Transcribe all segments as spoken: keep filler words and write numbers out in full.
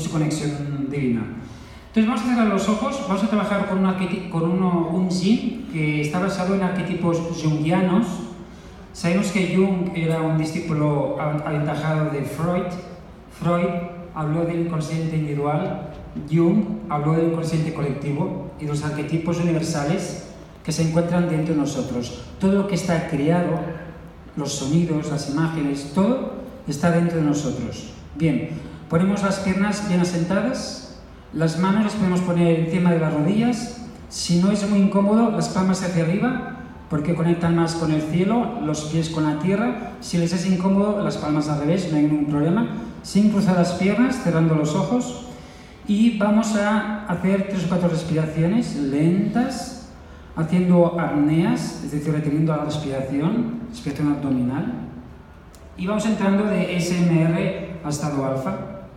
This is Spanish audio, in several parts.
su conexión divina. Entonces vamos a cerrar los ojos, vamos a trabajar con, un, con uno, un yin que está basado en arquetipos jungianos. Sabemos que Jung era un discípulo aventajado de Freud. Freud habló del inconsciente individual, Jung habló del inconsciente colectivo y los arquetipos universales que se encuentran dentro de nosotros. Todo lo que está creado, los sonidos, las imágenes, todo está dentro de nosotros. Bien, ponemos las piernas bien asentadas, las manos las podemos poner encima de las rodillas. Si no es muy incómodo, las palmas hacia arriba, porque conectan más con el cielo, los pies con la tierra. Si les es incómodo, las palmas al revés, no hay ningún problema. Sin cruzar las piernas, cerrando los ojos. Y vamos a hacer tres o cuatro respiraciones lentas, haciendo apneas, es decir, reteniendo la respiración, respiración abdominal. Y vamos entrando de S M R a estado alfa.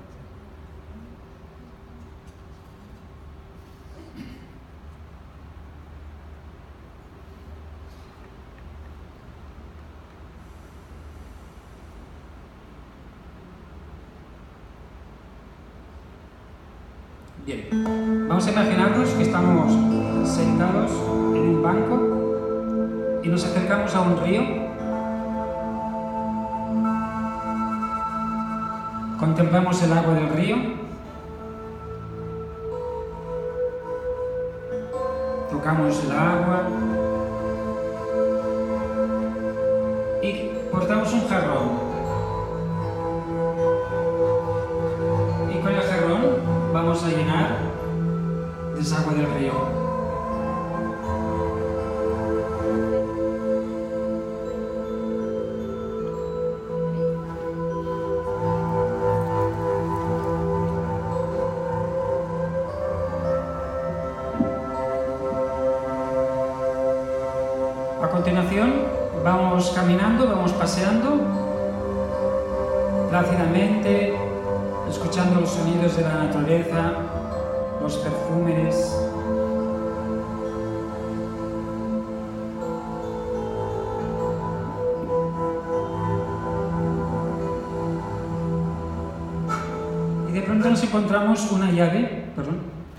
Bien, vamos a imaginarnos que estamos sentados en un banco y nos acercamos a un río. Contemplamos el agua del río. Tocamos el agua y portamos un jarrón. Y con el jarrón vamos a llenar de esa agua del río. A continuación, vamos caminando, vamos paseando plácidamente, escuchando los sonidos de la naturaleza, los perfumes. Y de pronto nos encontramos una llave, perdón,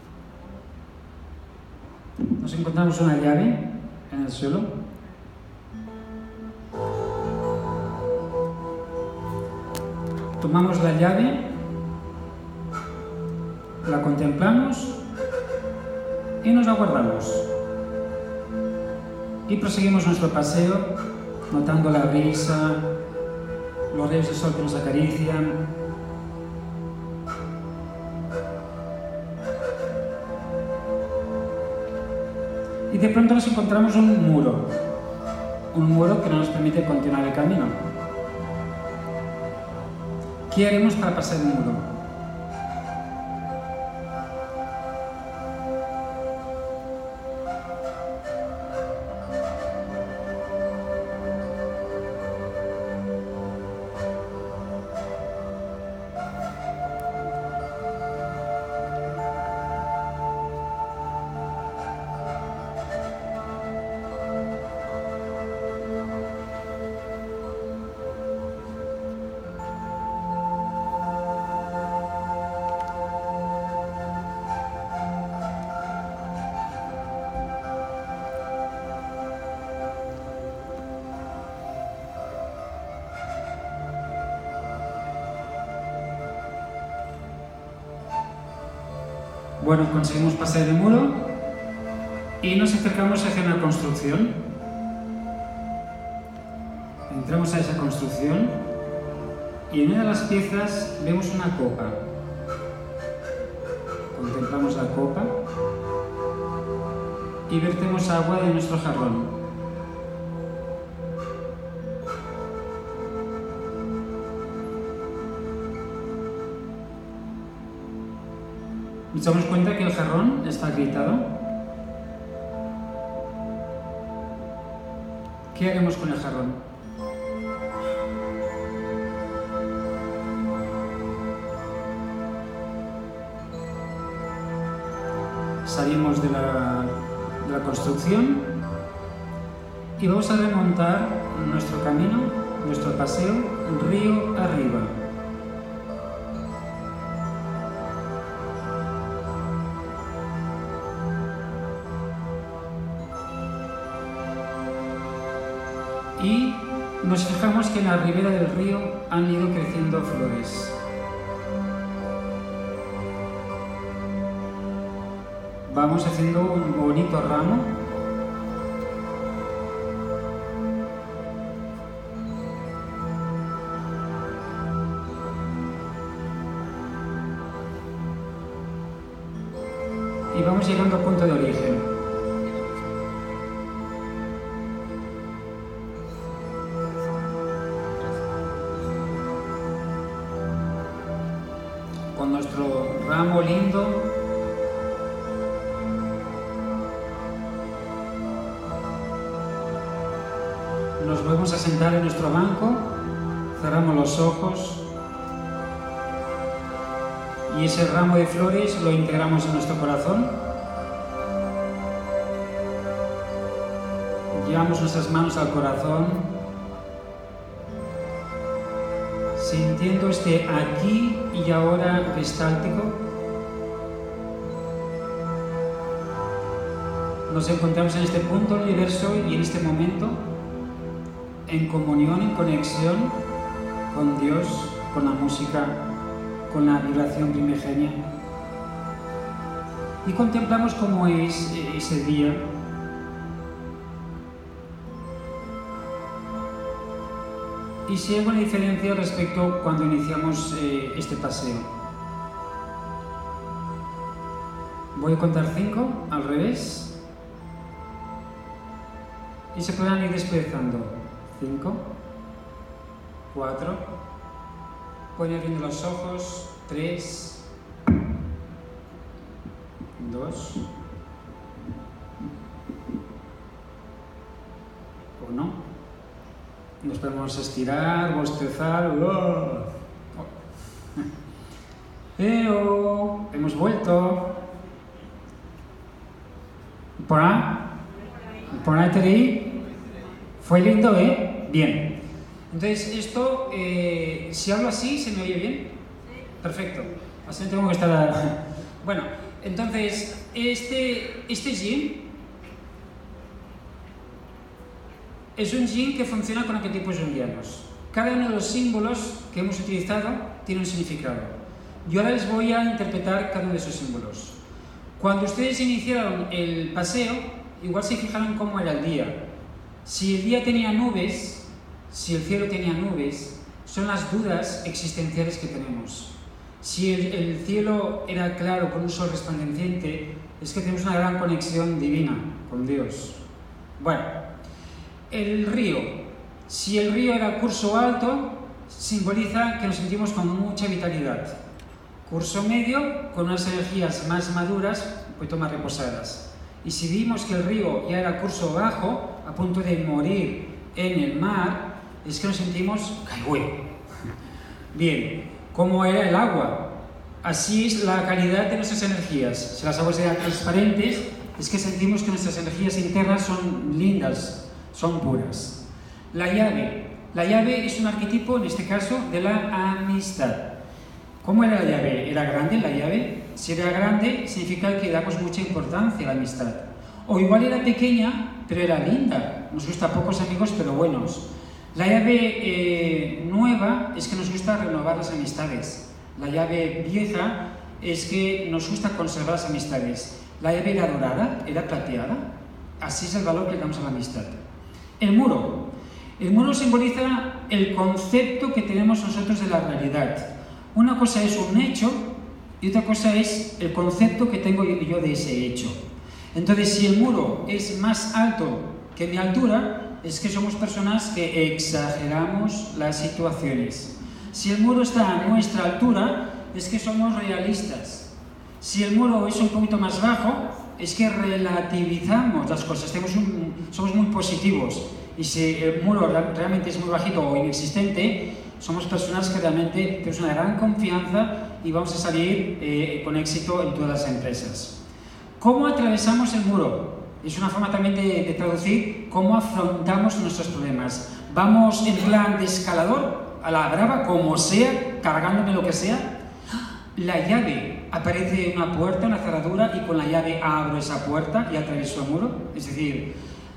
nos encontramos una llave en el suelo. Tomamos la llave, la contemplamos y nos la guardamos. Y proseguimos nuestro paseo, notando la brisa, los rayos de sol que nos acarician. Y de pronto nos encontramos un muro, un muro que no nos permite continuar el camino. ¿Qué haremos para pasar el muro? Bueno, conseguimos pasar el muro y nos acercamos hacia una construcción. Entramos a esa construcción y en una de las piezas vemos una copa. Contemplamos la copa y vertemos agua de nuestro jarrón. Nos damos cuenta que el jarrón está agrietado. ¿Qué haremos con el jarrón? Salimos de la, de la construcción y vamos a remontar nuestro camino, nuestro paseo, río arriba. y nos fijamos que en la ribera del río han ido creciendo flores. Vamos haciendo un bonito ramo. Y vamos llegando al punto de origen. Con nuestro ramo lindo, nos volvemos a sentar en nuestro banco, cerramos los ojos y ese ramo de flores lo integramos en nuestro corazón. Llevamos nuestras manos al corazón, sintiendo este aquí y ahora restáltico. Nos encontramos en este punto del universo y en este momento en comunión, en conexión con Dios, con la música, con la vibración primigenia. Y contemplamos cómo es ese día. Y si hay alguna diferencia respecto cuando iniciamos eh, este paseo. Voy a contar cinco, al revés. Y se podrán ir desperezando. Cinco, cuatro, pueden ir abriendo los ojos. Tres, dos, uno. Nos podemos estirar, bostezar. ¡Oh! ¡Eo! Hemos vuelto. ¿Por ahí? ¿Por ahí? Fue lindo, ¿eh? Bien. Entonces, esto, eh, si hablo así, ¿se me oye bien? Perfecto. Así tengo que estar... Bueno, entonces, este, este yin es un yin que funciona con arquetipos junguianos. Cada uno de los símbolos que hemos utilizado tiene un significado. Yo ahora les voy a interpretar cada uno de esos símbolos. Cuando ustedes iniciaron el paseo, igual se fijaron cómo era el día. Si el día tenía nubes, si el cielo tenía nubes, son las dudas existenciales que tenemos. Si el, el cielo era claro con un sol resplandeciente, es que tenemos una gran conexión divina con Dios. Bueno, el río. Si el río era curso alto, simboliza que nos sentimos con mucha vitalidad. Curso medio, con unas energías más maduras, un poquito más reposadas. Y si vimos que el río ya era curso bajo, a punto de morir en el mar, es que nos sentimos caigüe. Bien, ¿cómo era el agua? Así es la calidad de nuestras energías. Si las aguas eran transparentes, es que sentimos que nuestras energías internas son lindas, son puras. La llave. La llave es un arquetipo, en este caso, de la amistad. ¿Cómo era la llave? ¿Era grande la llave? Si era grande, significa que damos mucha importancia a la amistad. O igual era pequeña, pero era linda. Nos gusta pocos amigos, pero buenos. La llave eh, nueva es que nos gusta renovar las amistades. La llave vieja es que nos gusta conservar las amistades. La llave era dorada, era plateada. Así es el valor que damos a la amistad. El muro. El muro simboliza el concepto que tenemos nosotros de la realidad. Una cosa es un hecho y otra cosa es el concepto que tengo yo de ese hecho. Entonces, si el muro es más alto que mi altura, es que somos personas que exageramos las situaciones. Si el muro está a nuestra altura, es que somos realistas. Si el muro es un poquito más bajo, es que relativizamos las cosas, tenemos un, somos muy positivos. Y si el muro realmente es muy bajito o inexistente, somos personas que realmente tenemos una gran confianza y vamos a salir eh, con éxito en todas las empresas. ¿Cómo atravesamos el muro? Es una forma también de, de traducir cómo afrontamos nuestros problemas. ¿Vamos en plan de escalador, a la brava, como sea, cargándome lo que sea? La llave, aparece una puerta, una cerradura, y con la llave abro esa puerta y atravieso el muro. Es decir,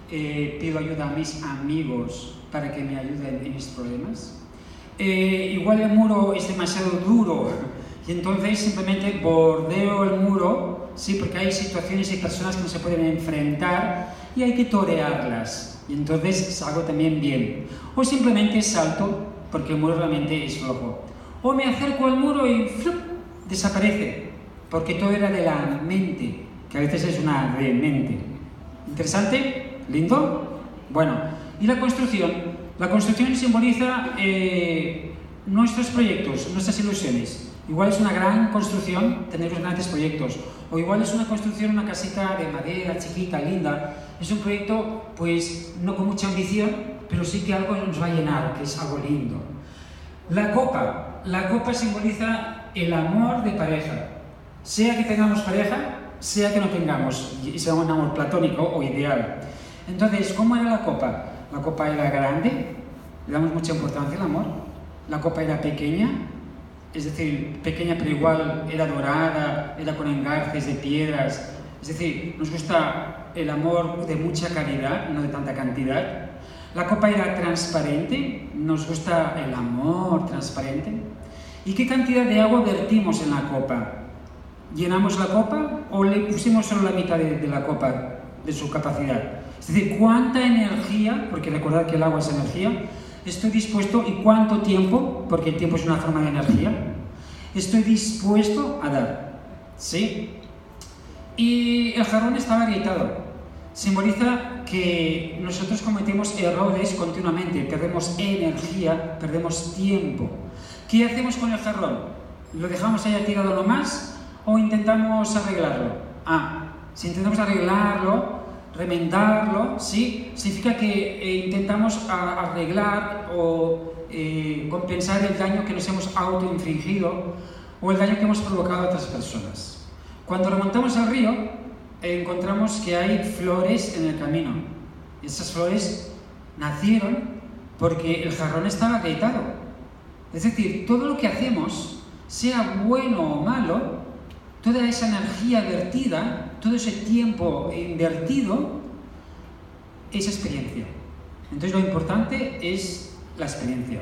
eh, pido ayuda a mis amigos para que me ayuden en mis problemas. Eh, igual el muro es demasiado duro y entonces simplemente bordeo el muro, sí, porque hay situaciones y personas que no se pueden enfrentar y hay que torearlas, y entonces salgo también bien. O simplemente salto porque el muro realmente es flojo. O me acerco al muro y ¡flup!, desaparece, porque todo era de la mente, que a veces es una demente. ¿Interesante? ¿Lindo? Bueno, y la construcción. La construcción simboliza eh, nuestros proyectos, nuestras ilusiones. Igual es una gran construcción tener los grandes proyectos, o igual es una construcción, una casita de madera chiquita, linda. Es un proyecto, pues, no con mucha ambición, pero sí que algo nos va a llenar, que es algo lindo. La copa. La copa simboliza el amor de pareja. Sea que tengamos pareja, sea que no tengamos, y sea un amor platónico o ideal. Entonces, ¿cómo era la copa? La copa era grande, le damos mucha importancia al amor. La copa era pequeña, es decir, pequeña pero igual era dorada, era con engarces de piedras. Es decir, nos gusta el amor de mucha calidad, no de tanta cantidad. La copa era transparente, nos gusta el amor transparente. ¿Y qué cantidad de agua vertimos en la copa? ¿Llenamos la copa o le pusimos solo la mitad de, de la copa, de su capacidad? Es decir, ¿cuánta energía, porque recordad que el agua es energía, estoy dispuesto, y cuánto tiempo, porque el tiempo es una forma de energía, estoy dispuesto a dar? ¿Sí? Y el jarrón estaba agrietado. Simboliza que nosotros cometemos errores continuamente, perdemos energía, perdemos tiempo. ¿Qué hacemos con el jarrón? ¿Lo dejamos ahí tirado nomás o intentamos arreglarlo? Ah, si intentamos arreglarlo, remendarlo, ¿sí? Significa que eh, intentamos a, arreglar o eh, compensar el daño que nos hemos autoinfligido o el daño que hemos provocado a otras personas. Cuando remontamos al río, eh, encontramos que hay flores en el camino. Esas flores nacieron porque el jarrón estaba agrietado. Es decir, todo lo que hacemos, sea bueno o malo, toda esa energía vertida, todo ese tiempo invertido, es experiencia. Entonces lo importante es la experiencia.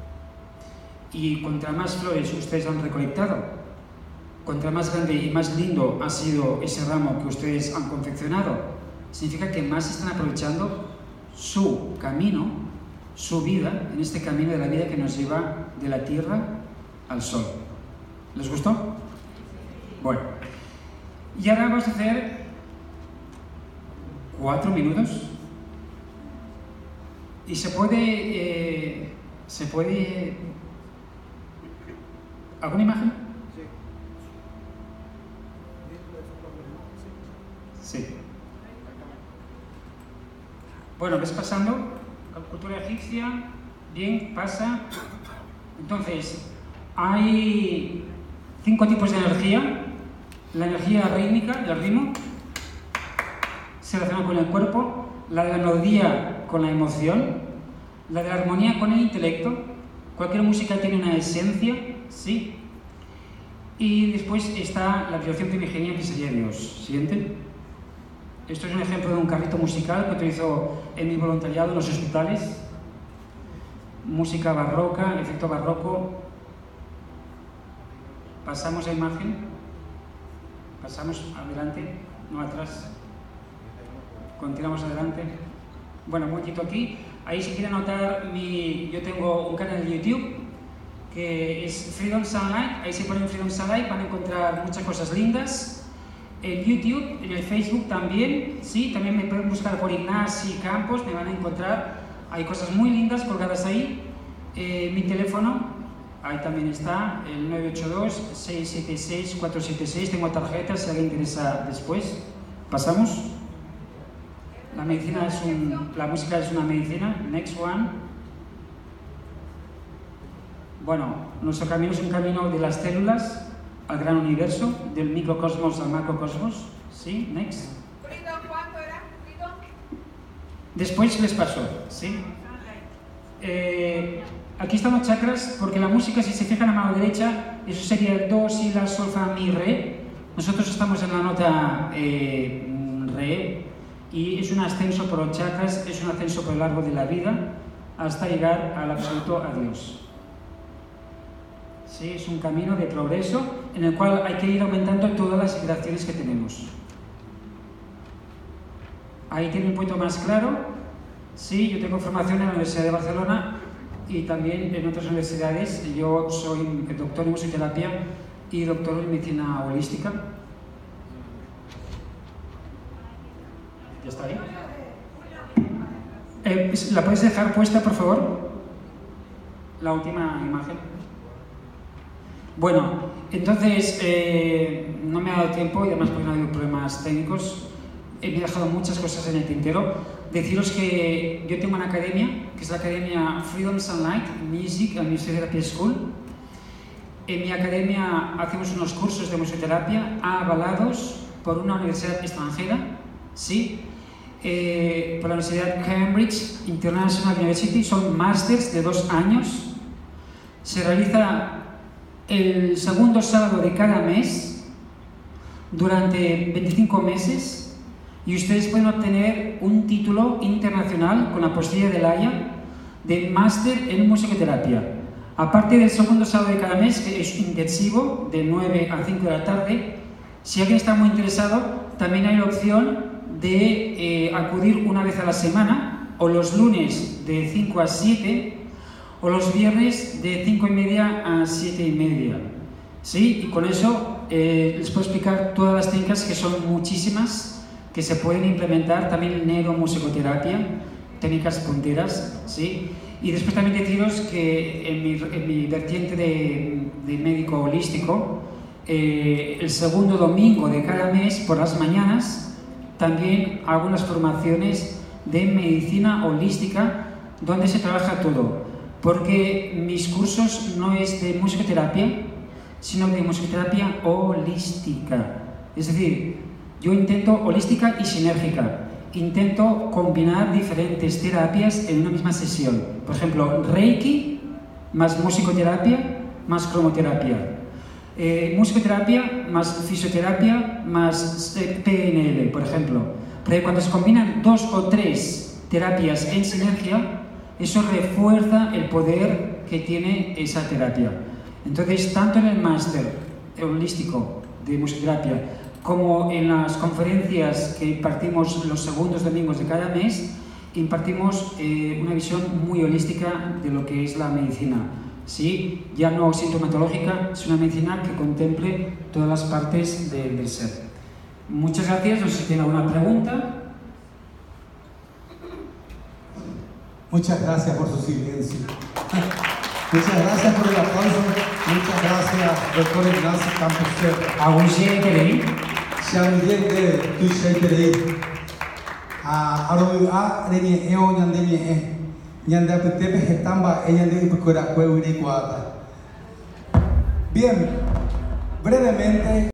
Y contra más flores ustedes han recolectado, contra más grande y más lindo ha sido ese ramo que ustedes han confeccionado, significa que más están aprovechando su camino, su vida, en este camino de la vida que nos lleva de la tierra al sol. ¿Les gustó? Bueno, y ahora vamos a hacer cuatro minutos y se puede, eh, se puede, ¿alguna imagen? Sí. Bueno, ves pasando, cultura egipcia, bien, pasa. Entonces, hay cinco tipos de energía. La energía rítmica, el ritmo, se relaciona con el cuerpo. La de la melodía con la emoción. La de la armonía con el intelecto. Cualquier música tiene una esencia, ¿sí? Y después está la vibración primigenia, que sería Dios. ¿Siguiente? Esto es un ejemplo de un carrito musical que utilizo en mi voluntariado en los hospitales. Música barroca, efecto barroco. Pasamos a imagen. Pasamos adelante, no atrás. Continuamos adelante. Bueno, un momentito aquí. Ahí si quieren notar, mi, yo tengo un canal de YouTube que es Freedom Sunlight. Ahí se ponen Freedom Sunlight, van a encontrar muchas cosas lindas. En YouTube, en el Facebook también, sí, también me pueden buscar por Ignasi Campos, me van a encontrar, hay cosas muy lindas colgadas ahí. Eh, mi teléfono, ahí también está, el nueve ocho dos, seis siete seis, cuatro siete seis, tengo tarjetas si alguien interesa después. Pasamos. La medicina es un, la música es una medicina, next one. Bueno, nuestro camino es un camino de las células al gran universo, del microcosmos al macrocosmos. ¿Sí? Next. ¿Cuánto era? Después les paso. ¿Sí? Eh, aquí están los chakras, porque la música, si se fijan a la mano derecha, eso sería el do, si, la, sol, fa, mi, re. Nosotros estamos en la nota eh, re. y es un ascenso por los chakras, es un ascenso por el árbol de la vida hasta llegar al absoluto a Dios. Sí, es un camino de progreso en el cual hay que ir aumentando todas las vibraciones que tenemos. Ahí tiene un punto más claro. Sí, yo tengo formación en la Universidad de Barcelona y también en otras universidades. Yo soy doctor en musicoterapia y doctor en medicina holística. ¿Ya está ahí? Eh, ¿La puedes dejar puesta, por favor? La última imagen. Bueno, entonces eh, no me ha dado tiempo y además porque no ha habido problemas técnicos. He dejado muchas cosas en el tintero. Deciros que yo tengo una academia, que es la Academia Freedom Sunlight Music and Musicoterapy School. En mi academia hacemos unos cursos de musicoterapia avalados por una universidad extranjera, ¿sí? Eh, por la Universidad Cambridge International University. Son másters de dos años. Se realiza el segundo sábado de cada mes durante veinticinco meses y ustedes pueden obtener un título internacional con la apostilla de La Haya de máster en musicoterapia. Aparte del segundo sábado de cada mes, que es intensivo, de nueve a cinco de la tarde, si alguien está muy interesado, también hay la opción de eh, acudir una vez a la semana, o los lunes de cinco a siete, o los viernes de cinco y media a siete y media. ¿Sí? Y con eso eh, les puedo explicar todas las técnicas, que son muchísimas, que se pueden implementar, también neuromusicoterapia, técnicas punteras, ¿sí? Y después también deciros que en mi, en mi vertiente de, de médico holístico, eh, el segundo domingo de cada mes, por las mañanas, también hago unas formaciones de medicina holística, donde se trabaja todo. Porque mis cursos no es de musicoterapia, sino de musicoterapia holística. Es decir, yo intento holística y sinérgica. Intento combinar diferentes terapias en una misma sesión. Por ejemplo, Reiki más musicoterapia más cromoterapia. Eh, musicoterapia más fisioterapia más P N L, por ejemplo. Porque cuando se combinan dos o tres terapias en sinergia, eso refuerza el poder que tiene esa terapia. Entonces, tanto en el máster holístico de musicoterapia como en las conferencias que impartimos los segundos domingos de cada mes, impartimos eh, una visión muy holística de lo que es la medicina. ¿Sí? Ya no sintomatológica, es una medicina que contemple todas las partes de, del ser. Muchas gracias, no sé si tiene alguna pregunta. Muchas gracias por su silencio. Muchas gracias por el aplauso. Muchas gracias, doctor Ignacio Campos. Agustín Terei. Xiangdiende Tushai Terei. A Aroyu A Reni Eo Nyandeni E. Nyanda Petepe Hetamba E Nyande Ipukura Kueuri Kuata. Bien, brevemente.